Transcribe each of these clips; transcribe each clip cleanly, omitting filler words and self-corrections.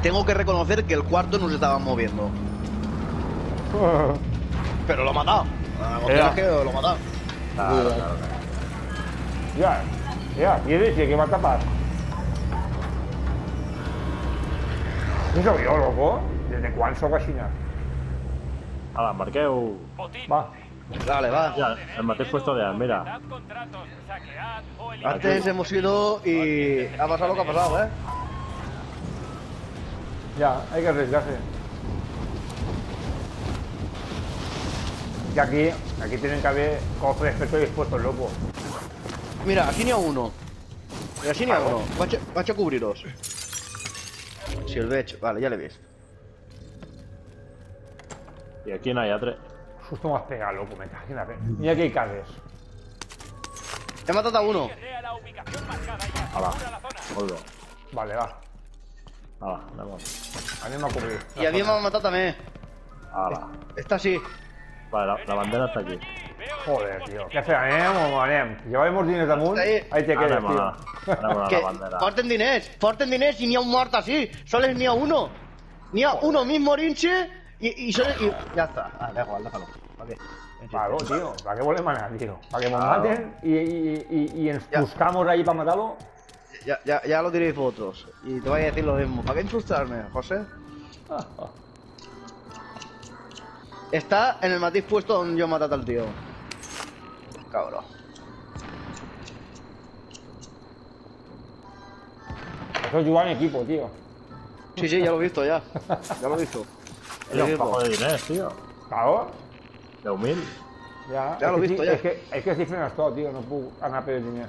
tengo que reconocer que el cuarto no se estaba moviendo. Pero lo he matado. Es que lo he matado. Claro. Ja, ¿quieres que va a tapar? ¿No soy yo, loco? ¿Desde cuándo soy aixina? Ala, marqueu. Va. Dale, va. Ya, el mateix puesto de mira. Antes hemos ido y ha pasado lo que ha pasado, ¿eh? Ya, hay que arriesgarse. Y aquí tienen que haber cofres que estoy dispuesto, loco. Mira, aquí n'hi ha uno. Mira, aquí n'hi ha uno. Vaig a cobrir-los. Si el veig, vale, ya l'he vist. Y aquí no hay atre. Justo me has pegado, loco, me cago en la pena. Mira que hay cases. He matat a uno. Ala, vuelvo. Vale, va. Ala, anem. Anem a cobrir. I a mi m'ha matat també. Ala. Esta sí. Vale, la bandera está aquí. Joder, tío. ¿Qué hace? ¿Anem o anem? Llevaremos diners damunt? Ahí te quedes, tío. Anem a Que la bandera. porten diners i n'hi ha un mort así. Soles n'hi ha uno. N'hi ha uno mismo morinche y ya está. Ah, da igual, déjalo. ¿Para qué? Claro, tío. ¿Para qué volvemos a tío? ¿Para que nos maten y nos buscamos ahí para matarlo? Ya lo diréis vosotros. Y te voy a decir lo mismo. ¿Para qué frustrarme, José? Está en el matiz puesto donde yo he matado al tío. Cabrón. Eso es jugar en equipo, tío. Sí, ya lo he visto, ya. Ya lo he visto. Era un pajo de dinero, tío. Claro. 10.000. Ya lo he visto, ya. Es que si frenas todo, tío. No puedo ganar per dinero.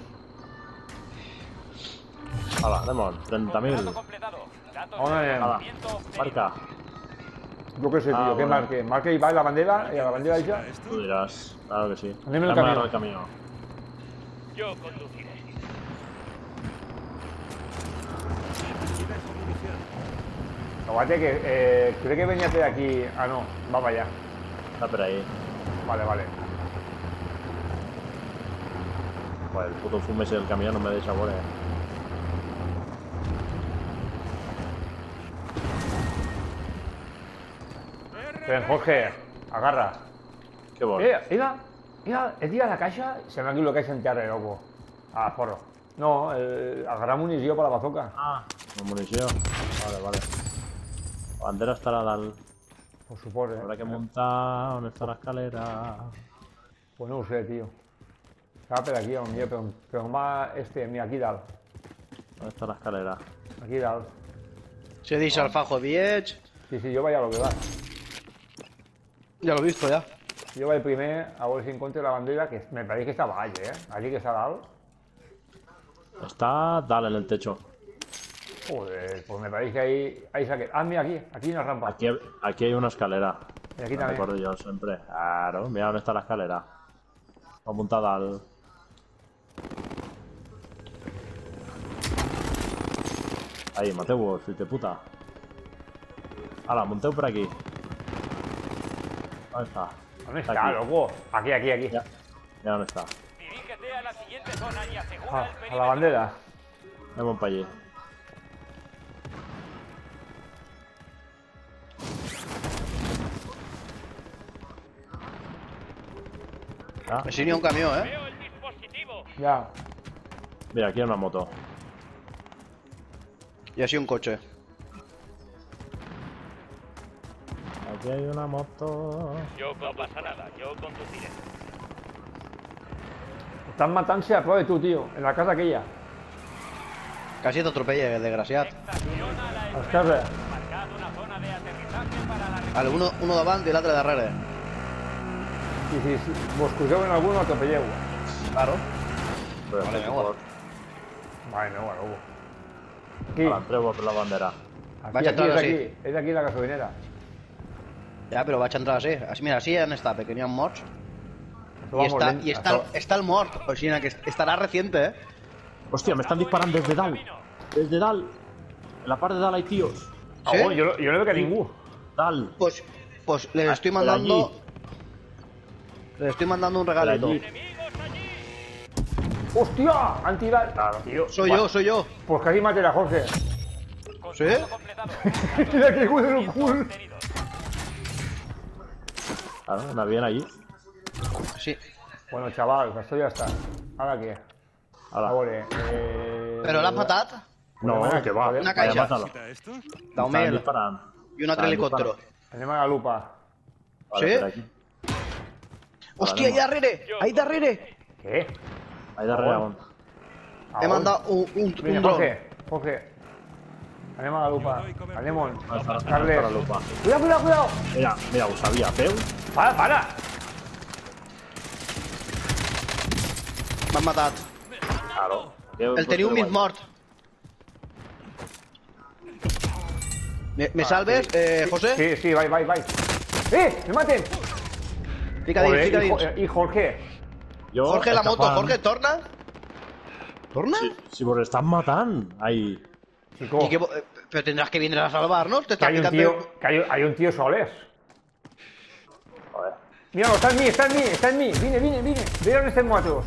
Ala, anem. 30.000. Ahora Ala, marca. Yo qué sé, tío. ¿Qué bueno. marque? Marque y va en la bandera. Y a la bandera ella. Tú dirás. Claro que sí. Anem el Anem camino. al camino. Yo conduciré. Aguante que creo que venía de aquí. Ah, no. Va para allá. Está por ahí. Vale, vale. Pues el puto fume ese del camión no me deja sabores. Ven, Jorge. Agarra. Qué bueno. Mira, he tirado la caixa. Se me ha equivocado que se enterre, loco. Ah, porro. No, agarrar munición para la bazooka. Ah, la munición. Vale. La bandera estarà a dalt. Por supuesto. Habrá que montar. ¿Dónde está la escalera? Pues no lo sé, tío. Estaba por aquí, hombre, pero más mira, aquí dalt. ¿Dónde está la escalera? Aquí dalt. Se dice Alfajo Viech. Sí, yo vaya a lo que va. Ya lo he visto, ya. Yo voy primero a ver si encuentro la bandera, que me parece que estaba allí, allí que está dalt. Está dale en el techo. Joder, pues me parece que ahí saqué. Ah, mira, aquí hay una rampa. Aquí hay una escalera. Y aquí Me también. recuerdo yo siempre. Claro, mira dónde está la escalera. Apuntada al. Ahí, Mateo, fill de puta. Hala, monteu por aquí. ¿Dónde está? ¿Dónde está, aquí. loco? Aquí. Ya dónde está. Dirígete a la siguiente zona y asegura el A la perímetro. bandera. Vamos para allí. Ah, Así ni un camión, Veo el dispositivo. Ya. mira, aquí hay una moto. Y así un coche. Aquí hay una moto. No pasa nada, yo conduciré. Están matándose a pro de tú, tío. En la casa aquella. Casi te atropella, el desgraciado. Estaciona la A l'esquerra. marcad una zona de aterrizaje para la Vale, uno davant i l'altre darrere. Si vos cruceu en alguno, atropelleu. Claro. Pero Vale, este venga. support. Vale, no, loco. Aquí. Ahora, entrego por la bandera. Aquí, a entrar es así. aquí. Es aquí la gasolinera. Ja, però vaig entrar així. Mira, així on està, que n'hi ha morts. Eso vamos I està el mort. O sigui, que estarà reciente, eh? Hostia, me están disparando desde Dal. Desde Dal. En la parte de Dal hay tíos. Ah, ¿Sí? bueno, yo no veo que a ningún. Dal. Pues les estoy por mandando... allí. Les estoy mandando un regalito. allí. ¡Hostia! Han tirado. Claro. Tío, Soy yo. Pues casi maté a Jorge. ¿Sí? Construcción completado. Mira que culo el culo. Obtenidos. Claro, anda bien allí. Sí. Bueno, chaval, esto ya está. ¿Ahora qué? Hala. Ahora, Però l'ha matat? No, que va. Una Vaya, caixa. mátalo. Daume Estan disparant. i un altre Estan helicòptero. anem a la lupa. Vale, Sí? per aquí. Hòstia, ahí darrere! Ahí darrere! ¿Qué? Ahí darrere on. He mandat un Mira, dron. Jorge. Anem a la lupa. Anem on. Para Carles. la lupa. Cuidado. Mira, ho sabia. Peu? Para. M'han matat. Claro. El teniu mig mort. ¿Me salves, José? Sí, vai. ¡Me maten! Fica dins, fica dins. Y Jorge. Jo, Jorge, la moto. escapant. Jorge, torna. ¿Torna? Si vos estan matant. Ahí. Chico, ¿Y qué pero tendrás que venir a salvarnos. Te que está hay un picando. tío, hay un tío soles. Joder. Míralo, está en mí. Vine. Mira dónde estén muertos.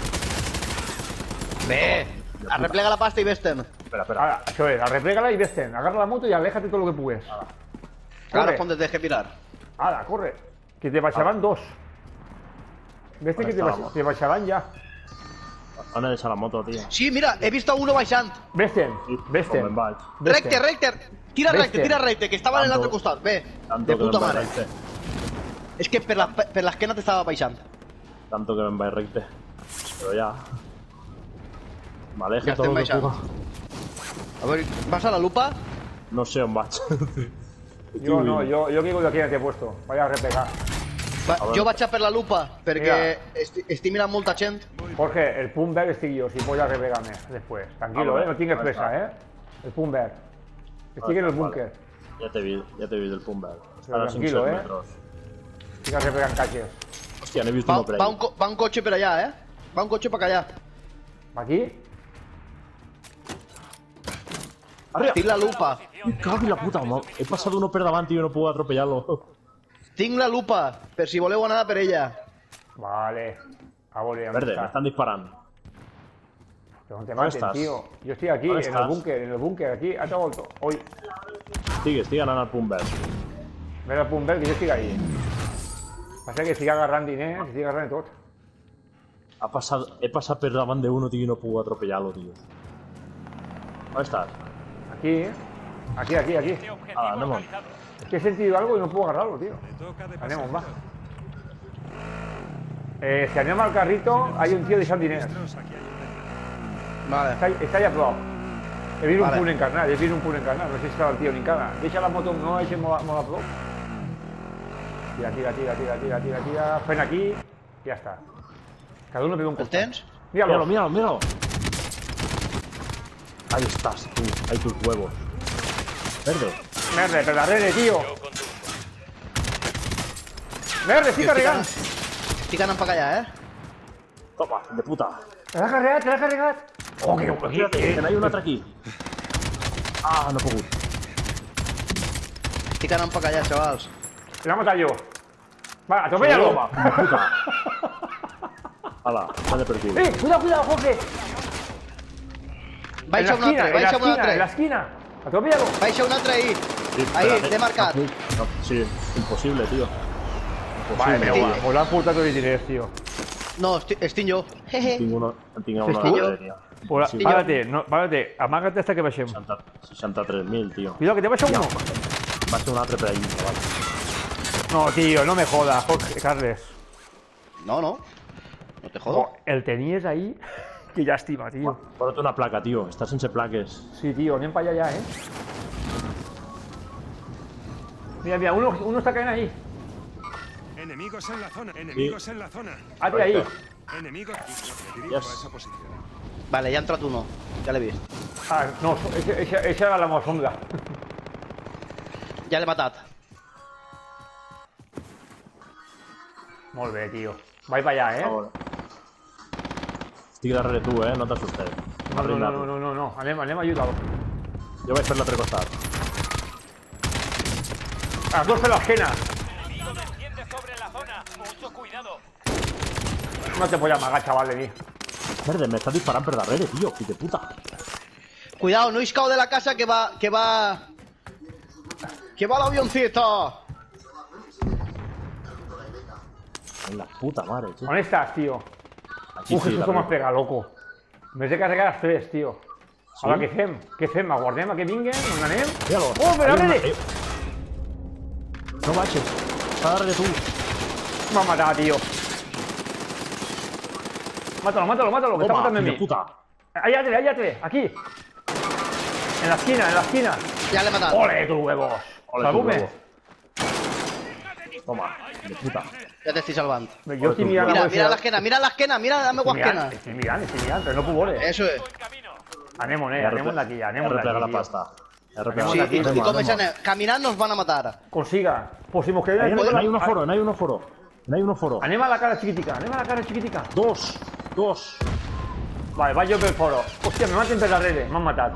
Ve. Arreplega la pasta y vés-te'n. Espera. Ahora, això és, arreplégala y vesten. Agarra la moto y aléjate todo lo que puedes. Claro, Corre. cuando te deje mirar. Hala, corre. Que te baixaran dos. Veste On que estábamos? te baixaran ya. On he deixat la moto, tio? Sí, mira, he visto a uno baixant. Vesten. Com me'n vaig. Recte. Tira Vés-te'n. recte, que estava en Tanto- l'altre costat. Bé, Tanto de que puta me'n vaig mare. recte. És que per l'esquena t'estava baixant. Tanto que me'n vaig recte. Però ja... M'aleje Ja tot estem el que baixant. puga. A veure, vas a la lupa? No sé on vaig. Yo no, yo que digo de aquí ya te he puesto. Vaya a replegar. Jo vaig a per la lupa, perquè estic mirant molta gent. Jorge, el pun verd estic jo, si voy a replegarme después. Tranquilo, vale. no tingues Vale, presa, vale. El pun verd. Estic en el búnker. Ja t'he vist del punt verd. Però Ara tranquilo, 500 eh? metres. Estic a replegar caixes. Hòstia, n'he vist uno per Va ahí. un cotxe per allà, Va un cotxe per allà. Aquí. Arriba! Tinc la lupa. Me cago en la puta, he passat uno per davant i no puc atropellar-lo. Tinc la lupa, per si voleu anar per ella. Vale. A volver, Verde, me estan disparant. Pero no te ¿Dónde maten, estás? tío. Yo estoy aquí, ¿Dónde en estás? el búnker, aquí. Hasta vuelto. Hoy. Estic anant al punt verd. Ve el punt verd, que jo estic ahí. Passa que estic agarrant diners, estic agarrant tot. He passat per davant d'uno, tio, i no puc atropellar-lo, tio. On estàs? Aquí. Aquí. Este objetivo anem on. localizado. Es que he sentido algo y no puedo agarrarlo, tío. Anemos, va. Si anem al carrito, hay un tío de San Diners. Vale. Está allà a prop. He vist Vale. un punt encarnat, no sé si estava el tio ni encara. Deixa la moto, no la deixem molt a prop. Tira. Fent aquí, ya está. Cada uno pega un El costat. tens? Míralo. Míralo. Ahí estás, tú. Ahí tus huevos. Verde. Verde, per darrere, tío. Yo conduzco. Verde, sí carregant. Estic anant per allà, Toma, de puta. Te l'ha carregat. Oh, Que n'hi ha un altre aquí. Ah, no he pogut. Estic anant per allà, xavals. L'ha matat jo. Va, atropéllalo. Toma, de puta. Hala, sale per cul. Cuidado, Jorge. Baixa un altre, En la esquina. Atropéllalo. Baixa un altre ahí. Sí, Ahí, espérate. l'he marcat. No, sí, imposible, tío. Vale, Imposible. pero pues lo han portado de diners, tío. No, estic jo. Jeje. Tinc uno Sí, verde, tío. Pues, Sí. párate, amágate hasta que baixem. 63.000, tío. Cuidado, que te baixa uno. Va a ser un altre per ahí, chaval. No, tío, no me jodas, Jorge, Carles. No, no. No te jodo. Oh, el tenies ahí, que llàstima, tío. Posa't una placa, tío. Estàs sense plaques. Sí, tío, anem para allá ya, Mira, uno está cayendo ahí. Enemigos en la zona. Hazte ahí. Enemigos. Me dirijo Yes. a esa posición. Vale, ja ha entrat uno. Ja l'he vist. Ah, no, esa era la mozonga. Ja l'he matat. Molt bé, tío. Vai para allá, Ahora. Estic darrere tu, no t'assustes. No. Anem a ayudar. Jo vaig per l'altre costat. A las dos per l'esquena. Enemigo desciende sobre la zona. Mucho cuidado. No te voy a amagar, chaval, de mí. Verde, me estás disparant per darrere, tío. Fill de puta. Cuidado, no iscao de la casa que va el avioncito. En la puta madre, tío. ¿Dónde estás, tío? Aquí sí, Jesús, com has pegat, loco. En vez de carregar els tres, tio. Sí? Ara, què fem? Què fem? Aguardem a que vinguen? On anem? Míralo. Oh, però Hay una- abre! No baixes. Està darrere tu. M'ha matat, tio. Mátalo, mátalo, mátalo, que está Toma, matando a hijo mí. de puta. Hay atre, aquí. En la esquina, en la esquina. Ya le he matado. ¡Ole, tus huevos! Ole, Salvume. tu huevo. Toma, hijo de puta. Ya te estoy salvando. Yo estoy mirando Mira, a ver si- mira la esquena, mira la esquena, mira, dame guasquena. Estoy mirando, pero no puc voler. Eso es. Anem-on, anem-on d'aquí, anem-on Replega la d'aquí, tio. pasta. Anem-on Sí, d'aquí. y Anem-on, como anem-on. caminar nos van a matar. Consiga. Pues si mos quedem... Ahí hay uno foro, hay uno foro. Hay uno foro. Anem a la cara chiquitica, anem a la cara chiquitica. Dos. Vale, vaig jo pel foro. Hòstia, me maten per darrere, m'han matat.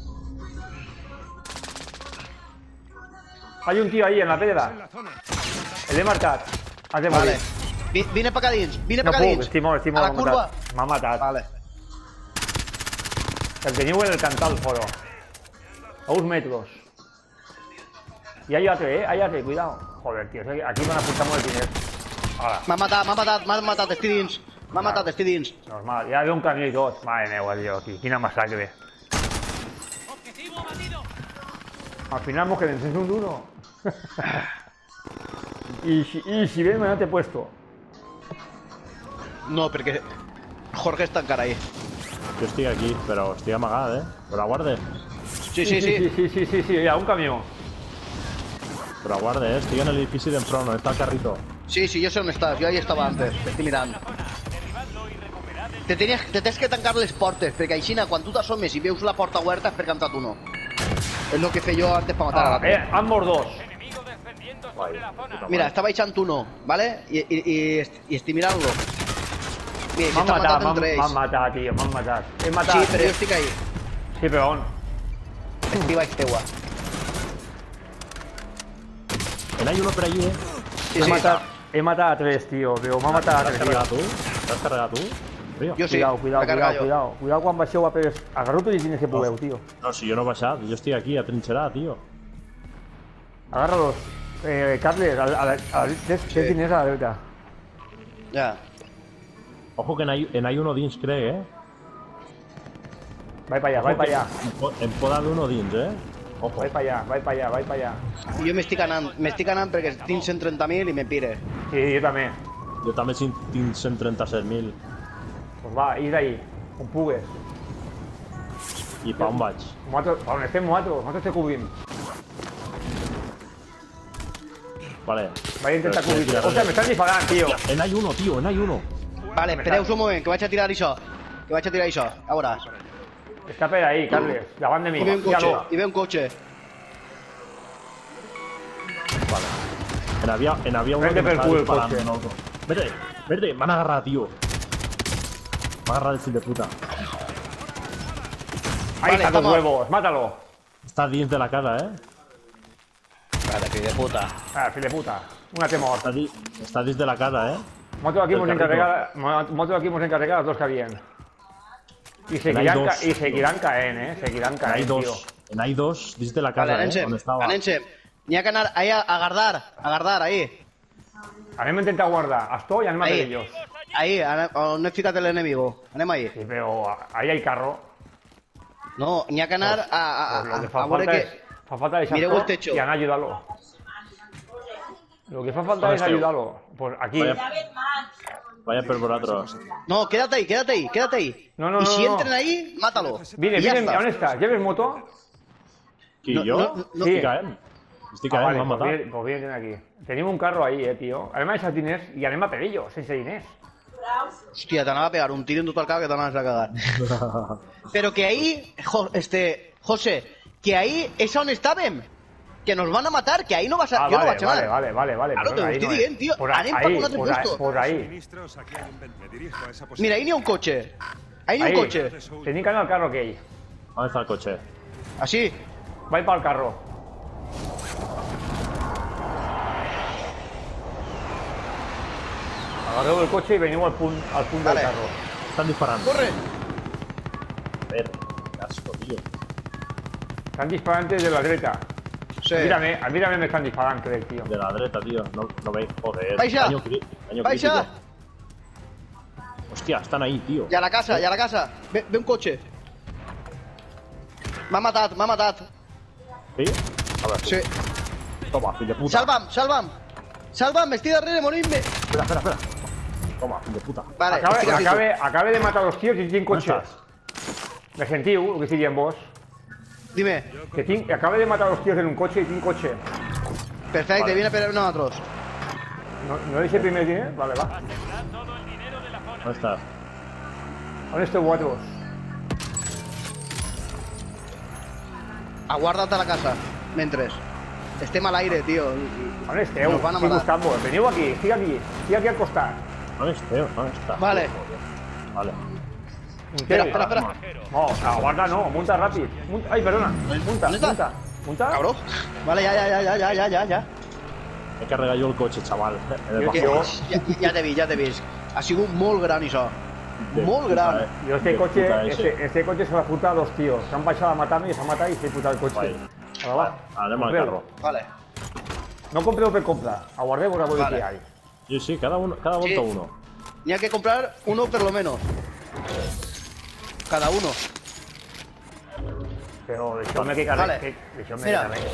Hay un tío ahí en la pedra. En la zona. El he marcat. Has de morir. Vale. Vine para acá dins, vine No para acá puc, dins. estic mort, A la m'ha curva. matat. M'ha matat. Vale. El teniu en el cantal, el foro. A uns metros. Y hay atre, cuidado. Joder, tío, aquí van a apuntar molt diners. Ahora, M'ha matat, estic dins. M'ha matat, estic dins. normal. Ja ve un camió i tot. Mare meva, tio, aquí. Quina massacre. Objetivo batido. Al final hemos quedado en un duro. y si ves, me te he puesto. No, perquè Jorge està encara ahí. Jo estic aquí, però estic amagat, Però aguarde. Sí. Sí, ya, un camión. Però aguarde, Estic en el edifici d'enfront, on està el carrito. Sí, yo sé on estàs, jo ahí estava antes, t'estic mirant. Derribadlo y recuperad el Te tens que tancar les portes, perquè així, quan tu t'assomes i veus la porta oberta és perquè ha entrat uno. És lo que fe jo antes para matar a l'altre. Ambos dos. enemigo descendiendo sobre la zona. Mira, està baixant uno, ¿vale? I estic mirant-lo. Mira, M'han s'està matat, matant entre m'han ells. matat, tio, m'han matat. He matat. Sí, però jo estic ahí. Sí, però on? Estic baix teua. Hay uno por allí, Sí, He matat a tres, tio, però m'ha matat a T'has tres, tio. carregat tu? T'has carregat tu? Rio? Jo sí, Cuidado, la carga jo. cuidado quan baixeu a pes. Agarreu tots els diners que pugueu, tio. No, si jo no he baixat, jo estic aquí, atrinxerat, tio. Agárralos. Carles, tens diners a la dreta. Ja. Ojo que hay uno dins, crec, Vai para allá, vai para allà. Em pot dar uno dins, Ojo. Vai para allà. I jo m'estic anant perquè tinc 130.000 i me pire. Sí, jo també. Jo també tinc 137.000. Pues va, ir ahí, on pugues. I pa on vaig? On estem nosaltres te cobrim. Vale. Vaig a intentar Però cobrir. tira Hòstia, res. m'estan disparant, tio. Hay uno, tio, hay uno. Vale, espereu un moment, que vaig a tirar això. A veure. Està per ahí, Carles, davant de mi. I ve un cotxe, Míralo. i ve un cotxe. Vale. En había uno Vete que me pel estaba cul, disparando. coche. No, otro. Vete, me han agarrado, tío. Me han agarrado el fill de puta. Ahí Vale, está tus estamos. huevos, mátalo. Está dins de la casa, Vale, fill de puta. Ah, fill de puta. Una te mort. Está dins de la casa, Nosotros aquí Del hemos carrito. encarregado los dos que habían. Y dos. seguirán caen, seguirán En caen, hay tío. dos dins de la Vale, casa, anem-se, on estava. anem-se. N'hi ha que anar ahí a guardar, ahí. Anem a intentar guardar. Estoy, anem a per Ahí, ellos. ahí, on he ficat l'enemigo. Anem ahí. Sí, pero ahí hay carro. No, n'hi ha que anar Lo que a fa veure falta que... es... Fa falta deixar Mireu tot el techo. y anar a ayudarlo. Lo que fa falta ¿Dónde es esteu? ayudarlo. Pues aquí. Vaya per vosaltres. No, quédate ahí. No, y si no. entren ahí, mátalo. Vine, Y ya vine, está. ¿dónde estás? ¿Lleves moto? Qui, No, jo? no, no. Sí. Estic caent. Estic caent, Vale, m'han pues matat. bien, pues bien, aquí. Tenim un carro ahí, tío. Además de diners y anem a per ellos, sense diners. Hòstia, t'anava a pegar un tiro en tot el cap que t'anaves a cagar. Pero que ahí, José, que ahí es on estàvem. Que nos van a matar, que ahí no vas a... yo no vaig anar. Vale. Claro, Pues te lo ahí estoy no es. dient, tío. Por Anem ahí, per un altre por ahí, puesto. por ahí. Suministros aquí al invent. Me dirijo a esa posición. Mira, ahí n'hi ha un cotxe. Ahí n'hi ha Ahí. un cotxe. Tenim que anar al carro aquell. On està el cotxe? Així. Vaig pel carro. Agarreu el cotxe i veniu al punt Vale. del carro. Estan disparant. Corre. A ver, qué asco, tío. Estan disparant de la dreta. Sí. Mírame, me están disparant, crec, tio. De la dreta, tío. No veis, joder. Baixa. Daño Baixa. crítico. Hostia, están ahí, tío. Y a la casa, y a la casa. Ve un coche. M'ha matat. ¿Sí? A ver, Sí. toma, fill de puta. Salva'm, estic darrere, morim-me. Espera. Toma, fill de puta. Vale, estic aquí. Acabe de matar los tíos y tinc On cotxe. estàs? Me sentiu, el que estic dient vos? Dime. Que acabe de matar los tíos en un coche y tinc cotxe. Perfecte, Vale. viene per nosotros. No deixe primer diner? Vale, va. Asegurad todo el dinero de la zona. ¿Dónde estás? On esteu vosaltres? Aguarda't a la casa, mentres. Estem a l'aire, tio. On esteu? Nos van a Estic matar. buscant-vos. Veniu aquí, estic aquí al costat. ¿Dónde estás? ¿Dónde estás? Vale. Vale. Espera. No, aguarda no, munta ràpid. Ai, perdona. Munta. Cabró. Vale, ya. He carregat jo el cotxe, chaval. Ja t'he vist. Ha sigut molt gran, això. Molt gran. Yo este coche se lo ha putado a dos tíos. Se han bajado a matarme y se han matado y se he putado el coche. Vale. Ahora va. Anem al Compreu-lo. carro. Vale. No compreu per comprar. Aguardeu a veure Vale. què hi ha. Sí, cada volta Sí. uno. Ni hay que comprar uno por lo menos. Cada uno. Però deixeu-me que Vale. carregui. Deixeu-me que Mira. carregui.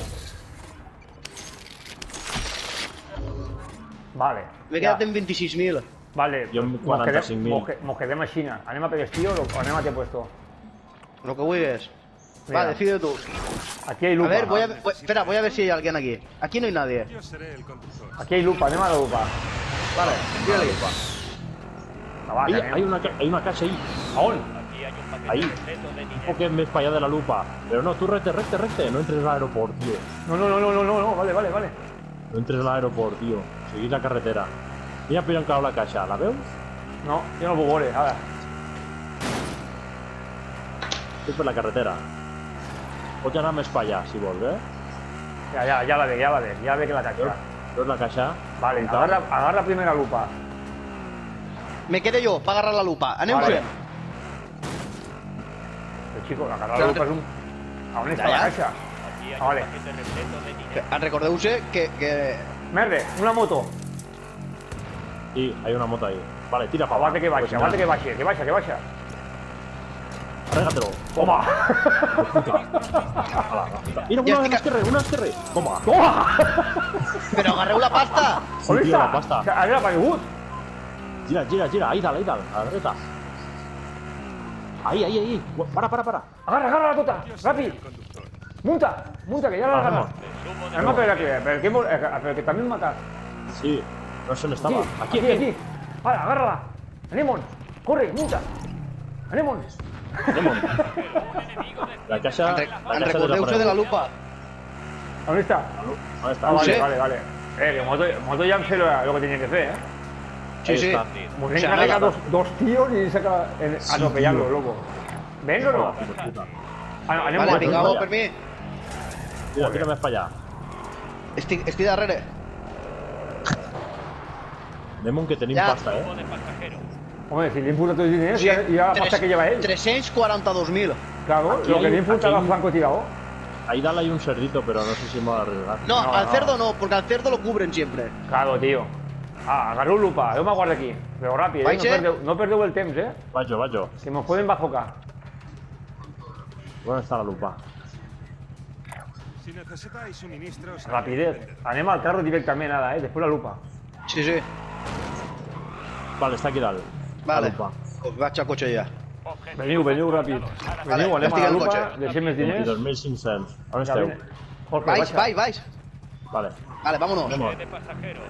Vale. M'he quedat en 26.000. Vale. Jo amb 45.000. Mos quedem així. Anem a per el tío o anem a què puesto? Lo que vulguis. Mira. Va, decide tú. Aquí hay A lupa. ver, espera, voy a ver si hay alguien aquí. Aquí no hay nadie. Yo seré el conductor. Aquí hay lupa. Anem a la lupa. Vale, tírale. Va, Mira, anem. hay una casa ahí. A on? Aquí hay un paquete Ahí. completo de Un dinero. poco més para allá de la lupa. Pero no, tú recte. No entres al aeropuerto, tío. No. Vale. No entres al aeropuerto, tío. Seguís la carretera. Mira per on cau la caixa, la veus? No, jo no puc veure. Ara. És per la carretera. Pots anar més per allà, si vols, eh? Ja la ve. Ja ve que la caixa. Veus la caixa? Vale, On cau? agarra primera lupa. Me quedé yo para agarrar la lupa. Anem Vale. fent. Pero chico, agarrar la lupa es un... ¿A dónde está Ya. la caixa? Aquí hay Ah, vale. un paquete repleto de dinero. Recordeu-se que... Merde, una moto. Sí, hay una moto ahí. Vale, tira para Aguante que baixi, que baixa. Arrégatelo. Toma. Mira, Ja una estic- esquerre. Toma. Toma. Però agarreu la pasta. Sí, On tío, està? la pasta. Ara aparegut. Gira. Ahí dale, a la dreta. Ahí. Para. Agarra tota, ràpid. Munta, que ja l'ha agarrat. Anem a per aquí, perquè també hem matat. Sí, no sé on estava. Aquí. Ara, agarra-la. Anem-on. Corre, munta. Anem-on. Anem-on. La caixa... Recordeu-se de la lupa. On està? ¿Dónde está? Ah, sé. vale. Que moto ya sé lo que tenía que hacer, Sí, sí. está. Nos O sea, encarga nada. dos tíos y saca atropellarlo, tío. loco. ¿Ven o no? Anem Vale, a vinga, vaya. per mi. Tira més para allà. Estic darrere. Anem que tenim Ja. pasta, Grupo de pasajeros. Hombre, si le imputa todo el dinero, y la pasta que lleva él. 342.000. Claro, Aquí lo que hay- le imputa aquí a hay- francotirador. Ahí dale hay un cerdito, pero no sé si me va a arriesgar. No, No, al no. cerdo no, porque al cerdo lo cubren siempre. Claro, tío. Agarró lupa, yo me aguardo aquí. Pero rápido, Vais, no perdeu el temps, Vaig jo. Que nos pueden bajocar. On està la lupa? Si necesitáis suministros... Rapidez. Anem al carro directamente, nada, después la lupa. Sí, sí. Vale, està aquí dalt. Vale. La lupa. Pues vaig al cotxe ja. Veniu, ràpid. Vale, Veniu, anem estic a la al lupa, cotxe. deixem els diners. 22.500. On Ja esteu? vine. Jorge, Vais. Vale. Vale, vámonos. Anem. De pasajeros.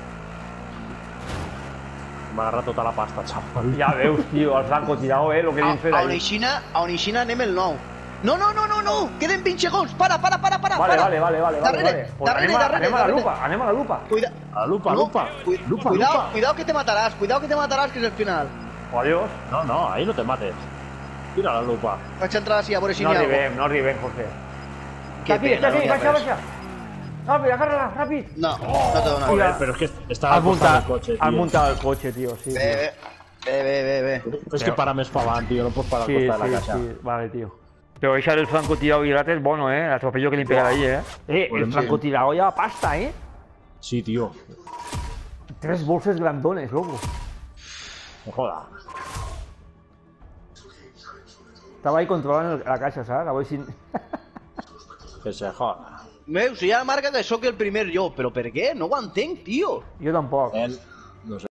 M'ha agarrat tota la pasta, xaval. Ja veus, tio, el francotirador, lo que A hem fet ahí. Onixina anem el 9. No! Queden 20 segons. Para. Vale. Darrere. Anem a la lupa. Cuida. A la lupa, No, lupa. Cuidado que te matarás, que es el final. O adiós. No, ahí no te mates. Tira la lupa. Vaig entrar així a veure si No n'hi ha algo. arribem, Jorge. Que Aquí, pena, no n'hi ha res. baixa. Rápido, agárrala, rápido. No te dona. Mira. Pero es que está al costat del cotxe, Has tío. muntado el coche, tío, sí. Ve. Es que para més pa avant, tío. No pots parar al Sí, costat de la caixa. Vale, tío. Pero ese del francotirador y es bueno, el atropello que le pegan ahí, Bueno, el sí. francotirador ya pasta, Sí, tío. 3 bolsas grandones, loco. No joda. Estaba ahí controlando la caixa, ¿sabes? La voy sin... Que se joda. Meu, si ja marca que sóc el primer jo, però per què? No ho entenc, tio. Jo tampoc. No sé.